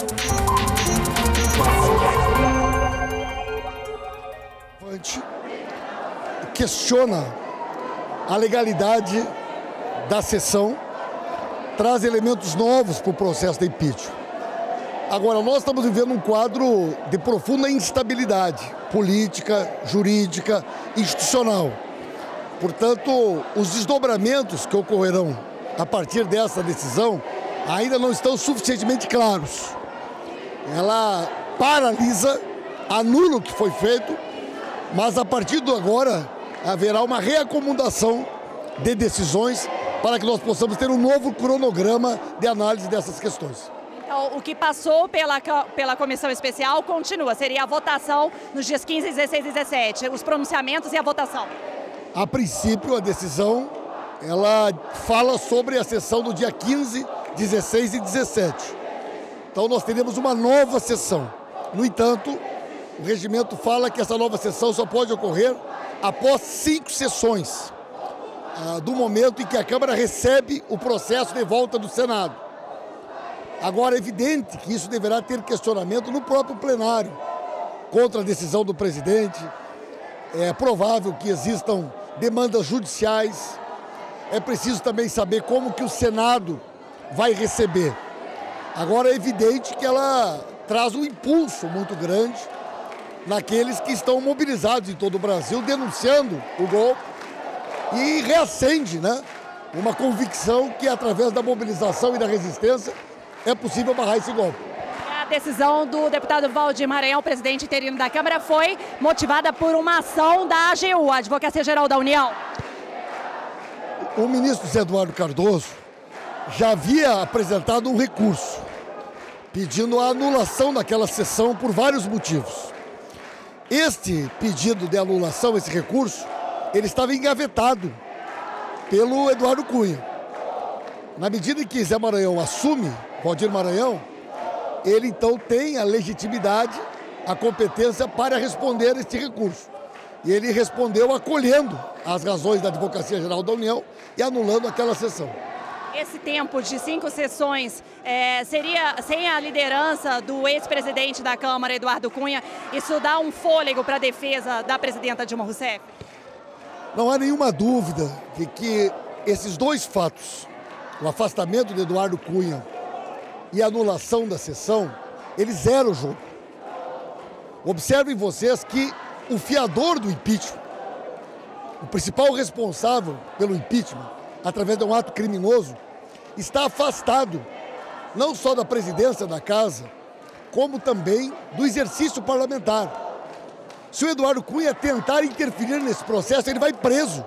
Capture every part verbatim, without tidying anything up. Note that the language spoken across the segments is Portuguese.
Questiona a legalidade da sessão, traz elementos novos para o processo de impeachment. Agora, nós estamos vivendo um quadro de profunda instabilidade política, jurídica, institucional. Portanto, os desdobramentos que ocorrerão a partir dessa decisão ainda não estão suficientemente claros. Ela paralisa, anula o que foi feito, mas a partir de agora haverá uma reacomodação de decisões para que nós possamos ter um novo cronograma de análise dessas questões. Então, o que passou pela, pela comissão especial continua, seria a votação nos dias quinze, dezesseis e dezessete, os pronunciamentos e a votação. A princípio, a decisão, ela fala sobre a sessão do dia quinze, dezesseis e dezessete. Então, nós teremos uma nova sessão. No entanto, o regimento fala que essa nova sessão só pode ocorrer após cinco sessões, ah, do momento em que a Câmara recebe o processo de volta do Senado. Agora, é evidente que isso deverá ter questionamento no próprio plenário, contra a decisão do presidente. É provável que existam demandas judiciais. É preciso também saber como que o Senado vai receber. Agora, é evidente que ela traz um impulso muito grande naqueles que estão mobilizados em todo o Brasil, denunciando o golpe, e reacende, né, uma convicção que, através da mobilização e da resistência, é possível barrar esse golpe. A decisão do deputado Valdir Maranhão, presidente interino da Câmara, foi motivada por uma ação da A G U, a Advocacia Geral da União. O ministro José Eduardo Cardoso já havia apresentado um recurso pedindo a anulação daquela sessão por vários motivos. Este pedido de anulação, esse recurso, ele estava engavetado pelo Eduardo Cunha. Na medida em que Zé Maranhão assume, Valdir Maranhão, ele então tem a legitimidade, a competência para responder este recurso. E ele respondeu acolhendo as razões da Advocacia Geral da União e anulando aquela sessão. Esse tempo de cinco sessões é, seria, sem a liderança do ex-presidente da Câmara, Eduardo Cunha, isso dá um fôlego para a defesa da presidenta Dilma Rousseff? Não há nenhuma dúvida de que esses dois fatos, o afastamento de Eduardo Cunha e a anulação da sessão, eles zeram o jogo. Observem vocês que o fiador do impeachment, o principal responsável pelo impeachment, através de um ato criminoso, está afastado não só da presidência da casa, como também do exercício parlamentar. Se o Eduardo Cunha tentar interferir nesse processo, ele vai preso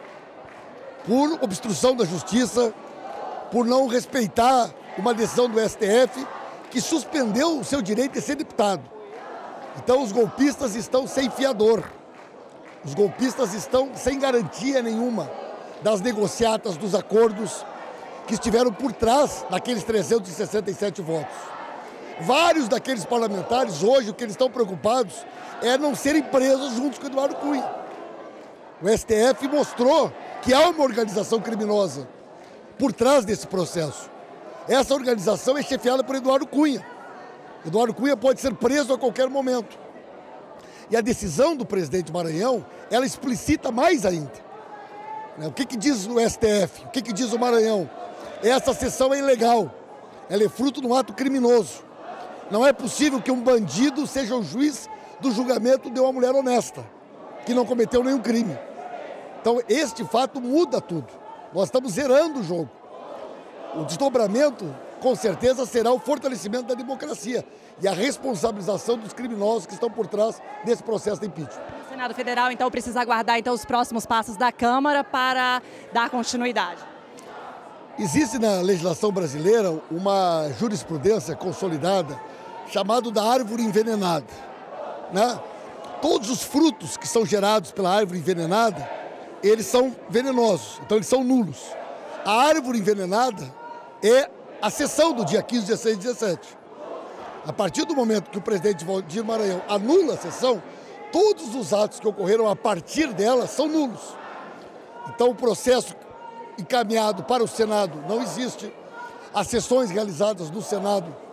por obstrução da justiça, por não respeitar uma decisão do S T F que suspendeu o seu direito de ser deputado. Então os golpistas estão sem fiador, os golpistas estão sem garantia nenhuma das negociatas, dos acordos que estiveram por trás daqueles trezentos e sessenta e sete votos. Vários daqueles parlamentares, hoje, o que eles estão preocupados é não serem presos juntos com Eduardo Cunha. O S T F mostrou que há uma organização criminosa por trás desse processo. Essa organização é chefiada por Eduardo Cunha. Eduardo Cunha pode ser preso a qualquer momento. E a decisão do presidente Maranhão, ela explicita mais ainda. O que que diz o S T F? O que que diz o Maranhão? Essa sessão é ilegal. Ela é fruto de um ato criminoso. Não é possível que um bandido seja o juiz do julgamento de uma mulher honesta, que não cometeu nenhum crime. Então, este fato muda tudo. Nós estamos zerando o jogo. O desdobramento, com certeza, será o fortalecimento da democracia e a responsabilização dos criminosos que estão por trás desse processo de impeachment. O Senado Federal, então, precisa aguardar então, os próximos passos da Câmara para dar continuidade. Existe na legislação brasileira uma jurisprudência consolidada chamada da árvore envenenada, né? Todos os frutos que são gerados pela árvore envenenada, eles são venenosos, então eles são nulos. A árvore envenenada é a sessão do dia quinze, dezesseis e dezessete. A partir do momento que o presidente Valdir Maranhão anula a sessão, todos os atos que ocorreram a partir dela são nulos. Então o processo encaminhado para o Senado não existe. As sessões realizadas no Senado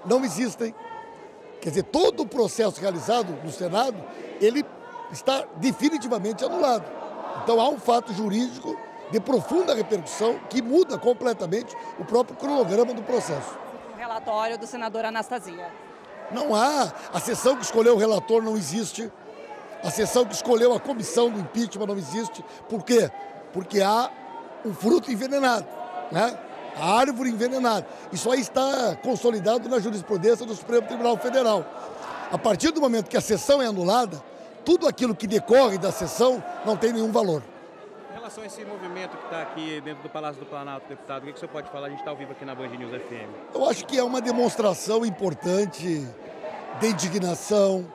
não existem. Quer dizer, todo o processo realizado no Senado, ele está definitivamente anulado. Então há um fato jurídico de profunda repercussão que muda completamente o próprio cronograma do processo. O relatório do senador Anastasia. Não há. A sessão que escolheu o relator não existe. A sessão que escolheu a comissão do impeachment não existe. Por quê? Porque há um fruto envenenado, né? A árvore envenenada. Isso aí está consolidado na jurisprudência do Supremo Tribunal Federal. A partir do momento que a sessão é anulada, tudo aquilo que decorre da sessão não tem nenhum valor. Em relação a esse movimento que está aqui dentro do Palácio do Planalto, deputado, o que o senhor pode falar? A gente está ao vivo aqui na Band News F M. Eu acho que é uma demonstração importante de indignação.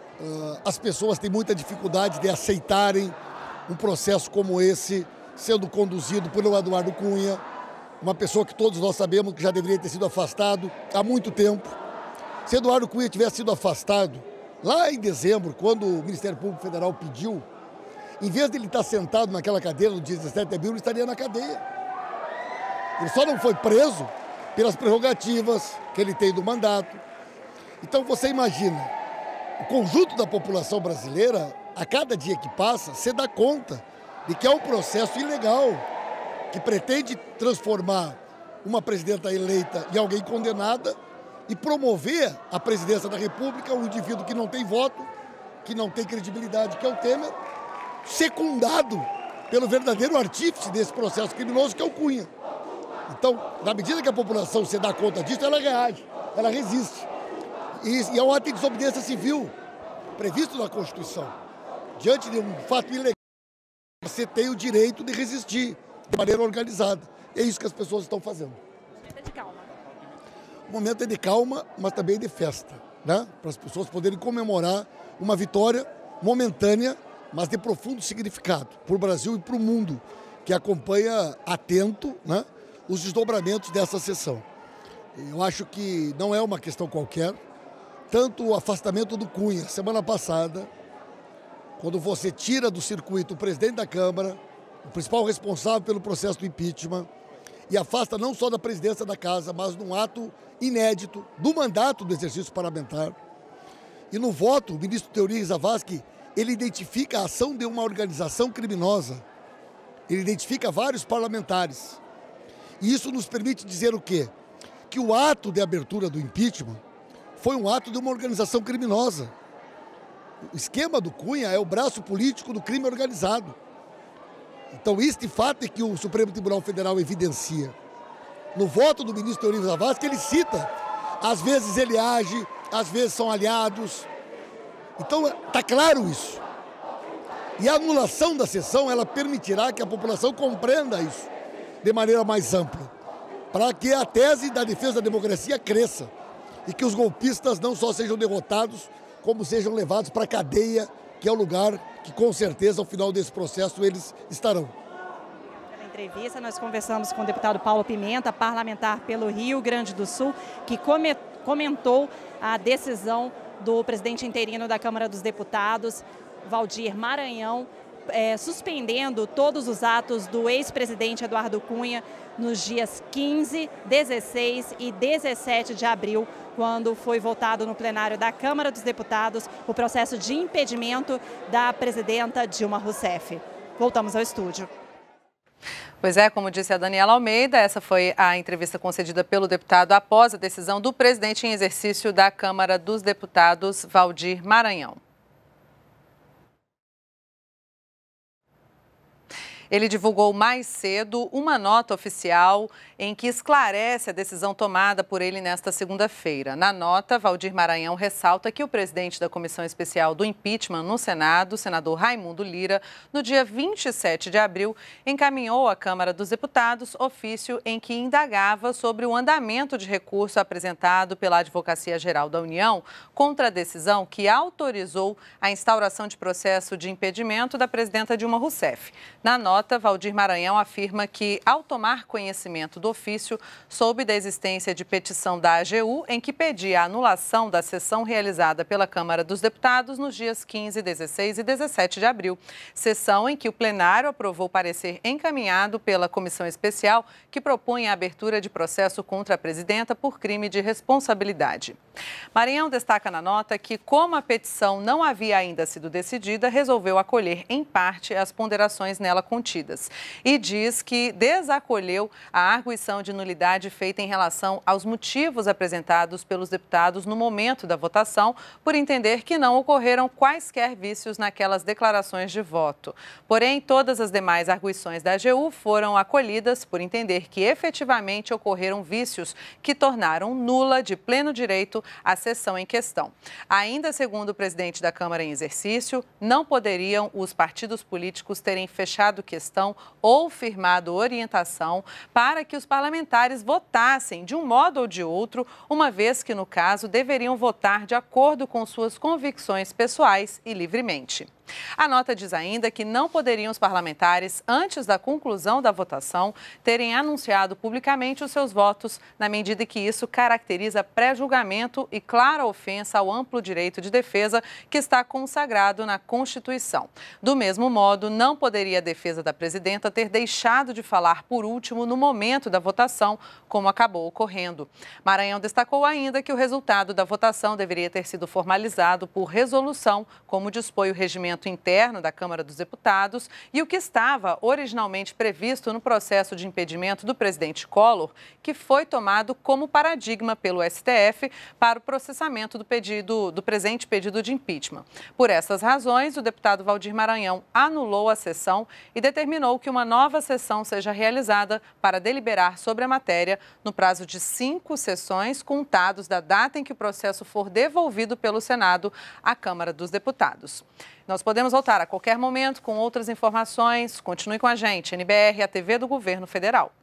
As pessoas têm muita dificuldade de aceitarem um processo como esse sendo conduzido pelo Eduardo Cunha, uma pessoa que todos nós sabemos que já deveria ter sido afastado há muito tempo. Se Eduardo Cunha tivesse sido afastado lá em dezembro, quando o Ministério Público Federal pediu, em vez de ele estar sentado naquela cadeira no dia dezessete de abril, ele estaria na cadeia. Ele só não foi preso pelas prerrogativas que ele tem do mandato. Então você imagina, o conjunto da população brasileira, a cada dia que passa, se dá conta de que é um processo ilegal, que pretende transformar uma presidenta eleita em alguém condenada e promover a presidência da República um indivíduo que não tem voto, que não tem credibilidade, que é o Temer, secundado pelo verdadeiro artífice desse processo criminoso, que é o Cunha. Então, na medida que a população se dá conta disso, ela reage, ela resiste. E, e é um ato de desobediência civil, previsto na Constituição. Diante de um fato ilegal, você tem o direito de resistir de maneira organizada. É isso que as pessoas estão fazendo. O momento é de calma. O momento é de calma, mas também de festa, né? Para as pessoas poderem comemorar uma vitória momentânea, mas de profundo significado para o Brasil e para o mundo, que acompanha atento, né, os desdobramentos dessa sessão. Eu acho que não é uma questão qualquer. Tanto o afastamento do Cunha, semana passada, quando você tira do circuito o presidente da Câmara, o principal responsável pelo processo do impeachment, e afasta não só da presidência da Casa, mas num ato inédito do mandato do exercício parlamentar. E no voto, o ministro Teori Zavascki, ele identifica a ação de uma organização criminosa. Ele identifica vários parlamentares. E isso nos permite dizer o quê? Que o ato de abertura do impeachment foi um ato de uma organização criminosa. O esquema do Cunha é o braço político do crime organizado. Então, este fato é que o Supremo Tribunal Federal evidencia. No voto do ministro Teori Zavascki, ele cita. Às vezes ele age, às vezes são aliados. Então, está claro isso. E a anulação da sessão, ela permitirá que a população compreenda isso de maneira mais ampla, para que a tese da defesa da democracia cresça e que os golpistas não só sejam derrotados, como sejam levados para a cadeia, que é o lugar que, com certeza, ao final desse processo, eles estarão. Na entrevista, nós conversamos com o deputado Paulo Pimenta, parlamentar pelo Rio Grande do Sul, que comentou a decisão do presidente interino da Câmara dos Deputados, Valdir Maranhão, é, suspendendo todos os atos do ex-presidente Eduardo Cunha nos dias quinze, dezesseis e dezessete de abril, quando foi votado no plenário da Câmara dos Deputados o processo de impedimento da presidenta Dilma Rousseff. Voltamos ao estúdio. Pois é, como disse a Daniela Almeida, essa foi a entrevista concedida pelo deputado após a decisão do presidente em exercício da Câmara dos Deputados, Valdir Maranhão. Ele divulgou mais cedo uma nota oficial em que esclarece a decisão tomada por ele nesta segunda-feira. Na nota, Valdir Maranhão ressalta que o presidente da Comissão Especial do Impeachment no Senado, o senador Raimundo Lira, no dia vinte e sete de abril, encaminhou à Câmara dos Deputados ofício em que indagava sobre o andamento de recurso apresentado pela Advocacia Geral da União contra a decisão que autorizou a instauração de processo de impedimento da presidenta Dilma Rousseff. Na nota, nota, Valdir Maranhão afirma que, ao tomar conhecimento do ofício, soube da existência de petição da A G U em que pedia a anulação da sessão realizada pela Câmara dos Deputados nos dias quinze, dezesseis e dezessete de abril, sessão em que o plenário aprovou parecer encaminhado pela comissão especial que propunha a abertura de processo contra a presidenta por crime de responsabilidade. Maranhão destaca na nota que, como a petição não havia ainda sido decidida, resolveu acolher em parte as ponderações nela contidas e diz que desacolheu a arguição de nulidade feita em relação aos motivos apresentados pelos deputados no momento da votação, por entender que não ocorreram quaisquer vícios naquelas declarações de voto. Porém, todas as demais arguições da A G U foram acolhidas por entender que efetivamente ocorreram vícios que tornaram nula de pleno direito a sessão em questão. Ainda segundo o presidente da Câmara em exercício, não poderiam os partidos políticos terem fechado questão ou firmado orientação para que os parlamentares votassem de um modo ou de outro, uma vez que, no caso, deveriam votar de acordo com suas convicções pessoais e livremente. A nota diz ainda que não poderiam os parlamentares, antes da conclusão da votação, terem anunciado publicamente os seus votos, na medida que isso caracteriza pré-julgamento e clara ofensa ao amplo direito de defesa que está consagrado na Constituição. Do mesmo modo, não poderia a defesa da presidenta ter deixado de falar por último no momento da votação, como acabou ocorrendo. Maranhão destacou ainda que o resultado da votação deveria ter sido formalizado por resolução, como dispõe o regimento interno da Câmara dos Deputados, e o que estava originalmente previsto no processo de impedimento do presidente Collor, que foi tomado como paradigma pelo S T F para o processamento do pedido do presente pedido de impeachment. Por essas razões, o deputado Valdir Maranhão anulou a sessão e determinou que uma nova sessão seja realizada para deliberar sobre a matéria no prazo de cinco sessões, contados da data em que o processo for devolvido pelo Senado à Câmara dos Deputados. Nós podemos voltar a qualquer momento com outras informações. Continue com a gente, N B R, a T V do Governo Federal.